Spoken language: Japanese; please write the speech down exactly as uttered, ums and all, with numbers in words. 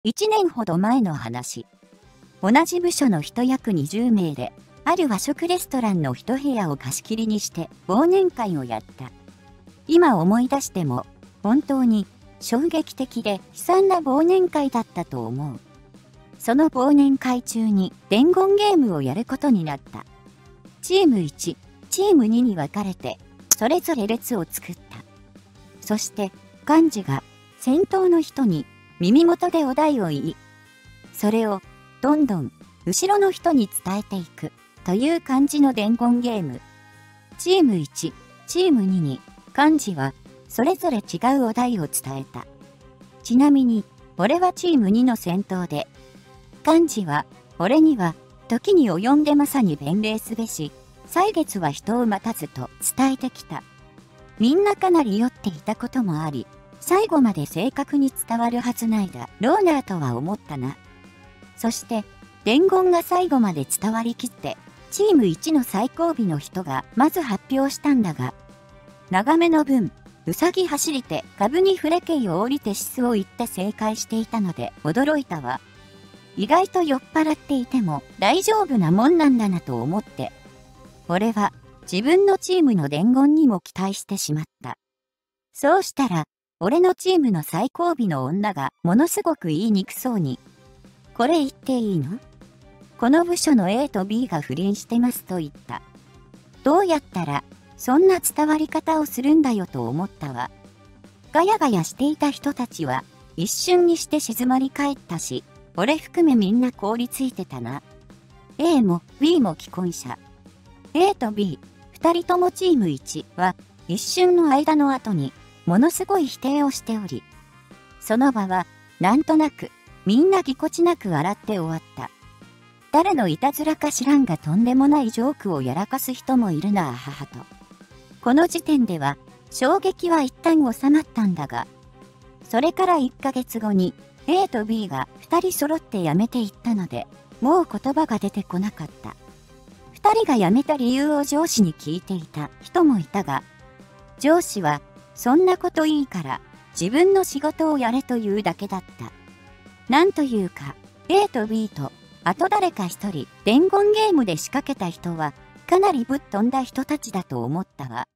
いちねんほど前の話。同じ部署の人約にじゅうめいで、ある和食レストランの一部屋を貸し切りにして忘年会をやった。今思い出しても、本当に衝撃的で悲惨な忘年会だったと思う。その忘年会中に伝言ゲームをやることになった。チームいち、チームにに分かれて、それぞれ列を作った。そして、幹事が先頭の人に耳元でお題を言い、それをどんどん後ろの人に伝えていくという感じの伝言ゲーム。チームいち、チームにに幹事はそれぞれ違うお題を伝えた。ちなみに俺はチームにの先頭で、幹事は俺には時に及んでまさに弁礼すべし、歳月は人を待たずと伝えてきた。みんなかなり酔っていたこともあり、最後まで正確に伝わるはずないだろうなぁとは思ったな。そして、伝言が最後まで伝わりきって、チームいちの最後尾の人がまず発表したんだが、長めの分、うさぎ走りて株に触れけいを降りてシスを言って正解していたので驚いたわ。意外と酔っ払っていても大丈夫なもんなんだなと思って、俺は自分のチームの伝言にも期待してしまった。そうしたら、俺のチームの最後尾の女がものすごく言いにくそうに、これ言っていいの？この部署の A と B が不倫してますと言った。どうやったらそんな伝わり方をするんだよと思ったわ。ガヤガヤしていた人たちは一瞬にして静まり返ったし、俺含めみんな凍りついてたな。A も B も既婚者。A と B、二人ともチームいちは一瞬の間の後にものすごい否定をしており、その場はなんとなくみんなぎこちなく笑って終わった。誰のいたずらか知らんがとんでもないジョークをやらかす人もいるなあ母と。この時点では衝撃は一旦収まったんだが、それからいっかげつごに A と B がふたり揃って辞めていったので、もう言葉が出てこなかった。ふたりが辞めた理由を上司に聞いていた人もいたが、上司はそんなこといいから自分の仕事をやれというだけだった。なんというか A と B とあと誰か一人伝言ゲームで仕掛けた人はかなりぶっ飛んだ人たちだと思ったわ。